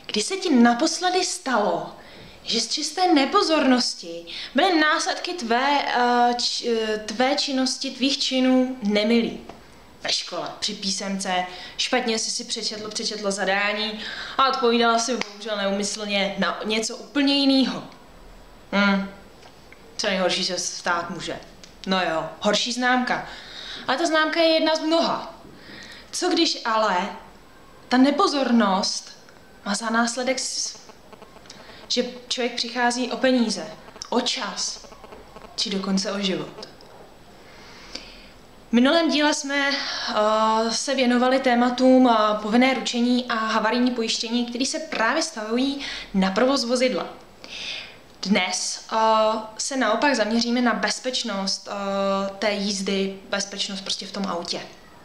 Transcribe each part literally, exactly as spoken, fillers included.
Kdy se ti naposledy stalo, že z čisté nepozornosti byly následky tvé, uh, č, tvé činnosti, tvých činů nemilý? Ve škole, při písemce, špatně jsi si přečetl, přečetl zadání a odpovídala si bohužel neumyslně na něco úplně jiného. Hm. Co nejhorší se stát může? No jo, horší známka. Ale ta známka je jedna z mnoha. Co když ale ta nepozornost má za následek, že člověk přichází o peníze, o čas, či dokonce o život? V minulém díle jsme uh, se věnovali tématům uh, povinné ručení a havarijní pojištění, které se právě stavují na provoz vozidla. Dnes uh, se naopak zaměříme na bezpečnost uh, té jízdy, bezpečnost prostě v tom autě.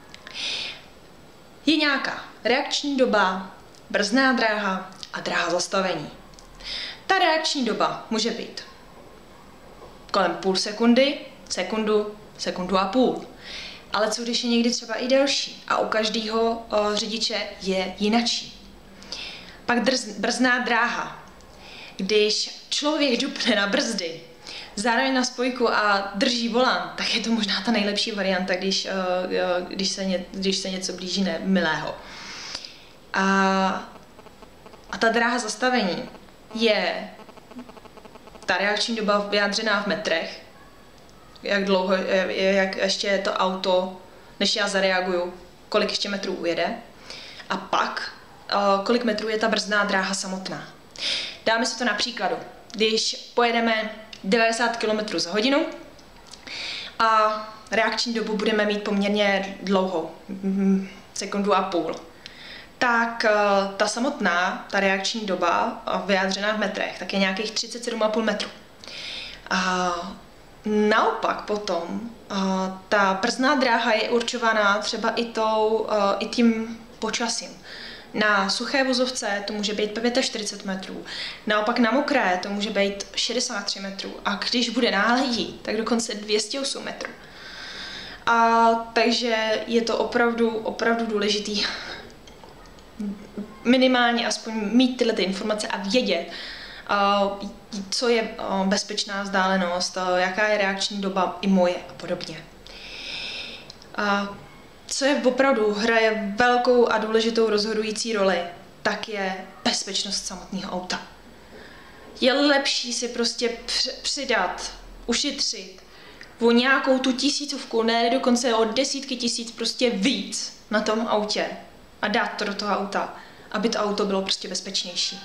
Je nějaká reakční doba, brzdná dráha a dráha zastavení. Ta reakční doba může být kolem půl sekundy, sekundu, sekundu a půl. Ale co když je někdy třeba i delší a u každého uh, řidiče je jinačí. Pak drz, brzdná dráha. Když člověk dupne na brzdy, zároveň na spojku a drží volant, tak je to možná ta nejlepší varianta, když, uh, když, se, ně, když se něco blíží nemilého. A, a ta dráha zastavení je ta reakční doba vyjádřená v metrech, jak dlouho, jak ještě je to auto, než já zareaguju, kolik ještě metrů ujede, a pak kolik metrů je ta brzdná dráha samotná. Dáme si to na příkladu. Když pojedeme devadesát kilometrů za hodinu a reakční dobu budeme mít poměrně dlouhou, sekundu a půl, tak ta samotná, ta reakční doba vyjádřená v metrech, tak je nějakých třicet sedm a půl metru. A naopak potom ta brzdná dráha je určovaná třeba i, tou, i tím počasím. Na suché vozovce to může být čtyřicet pět metrů, naopak na mokré to může být šedesát tři metrů a když bude náledí, tak dokonce dvě stě osm metrů. A takže je to opravdu, opravdu důležitý minimálně aspoň mít tyhle ty informace a vědět, co je bezpečná vzdálenost, jaká je reakční doba i moje a podobně. Co je opravdu hraje velkou a důležitou rozhodující roli, tak je bezpečnost samotného auta. Je lepší si prostě přidat, ušetřit o nějakou tu tisícovku, ne dokonce o desítky tisíc, prostě víc na tom autě a dát to do toho auta, aby to auto bylo prostě bezpečnější.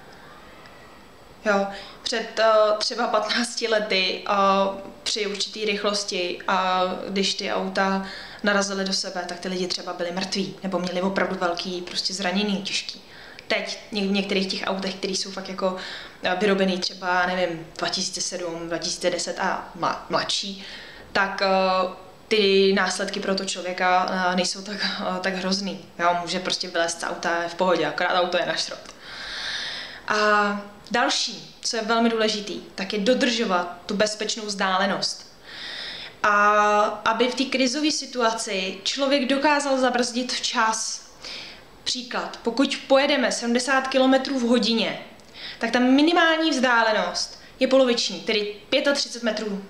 Jo, před uh, třeba patnácti lety uh, při určité rychlosti a uh, když ty auta narazily do sebe, tak ty lidi třeba byli mrtví nebo měli opravdu velký prostě zranění, těžký. Teď v některých těch autech, které jsou fakt jako vyrobený třeba, nevím, dva tisíce sedm, dva tisíce deset a mladší, tak uh, ty následky pro to člověka uh, nejsou tak, uh, tak hrozný. Jo, může prostě vylézt z auta v pohodě, akorát auto je na šrot. A další, co je velmi důležitý, tak je dodržovat tu bezpečnou vzdálenost. A aby v té krizové situaci člověk dokázal zabrzdit včas. Příklad, pokud pojedeme sedmdesát kilometrů v hodině, tak ta minimální vzdálenost je poloviční, tedy třicet pět metrů.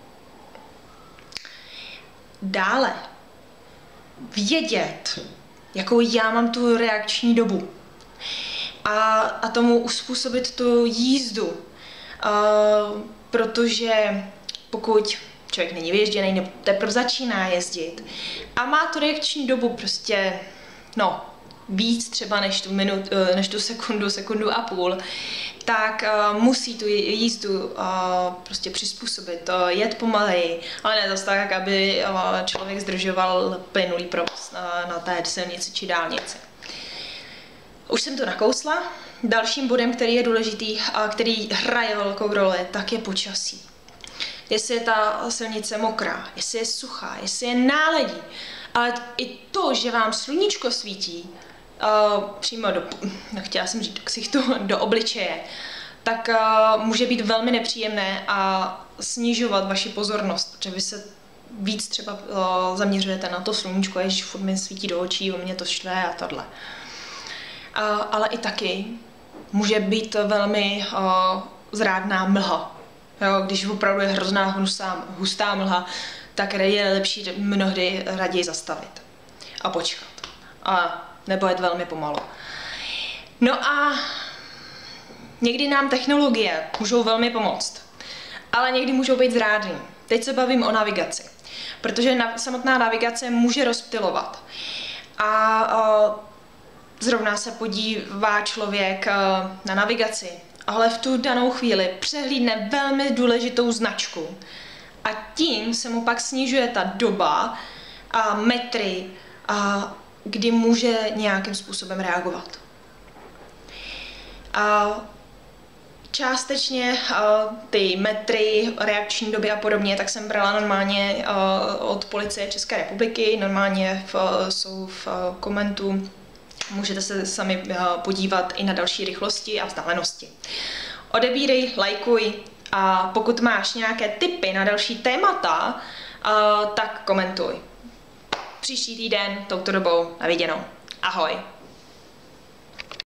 Dále, vědět, jakou já mám tu reakční dobu. A, a tomu uspůsobit tu jízdu, uh, protože pokud člověk není vyježděný nebo teprve začíná jezdit a má tu reakční dobu prostě, no, víc třeba než tu, minut, uh, než tu sekundu, sekundu a půl, tak uh, musí tu jízdu uh, prostě přizpůsobit, uh, jet pomaleji, ale ne zase tak, aby uh, člověk zdržoval plynulý provoz na, na té silnici či dálnici. Už jsem to nakousla. Dalším bodem, který je důležitý a který hraje velkou roli, tak je počasí. Jestli je ta silnice mokrá, jestli je suchá, jestli je náledí, ale i to, že vám sluníčko svítí uh, přímo do, no, chtěla jsem říct do ksichtu, do obličeje, tak uh, může být velmi nepříjemné a snižovat vaši pozornost, protože vy se víc třeba uh, zaměřujete na to sluníčko, ježiš, furt mi svítí do očí, u mě to štve a tohle. Uh, ale i taky může být velmi uh, zrádná mlha. Jo, když opravdu je hrozná hustá, hustá mlha, tak je lepší mnohdy raději zastavit a počkat. A nebo jet velmi pomalu. No a někdy nám technologie můžou velmi pomoct, ale někdy můžou být zrádný. Teď se bavím o navigaci, protože na, samotná navigace může rozptylovat. A uh, zrovna se podívá člověk uh, na navigaci, ale v tu danou chvíli přehlídne velmi důležitou značku. A tím se mu pak snižuje ta doba a metry, a kdy může nějakým způsobem reagovat. A částečně uh, ty metry, reakční doby a podobně, tak jsem brala normálně uh, od Policie České republiky, normálně v, uh, jsou v uh, komentu, můžete se sami uh, podívat i na další rychlosti a vzdálenosti. Odebírej, lajkuj a pokud máš nějaké tipy na další témata, uh, tak komentuj. Příští týden touto dobou na viděnou. Ahoj!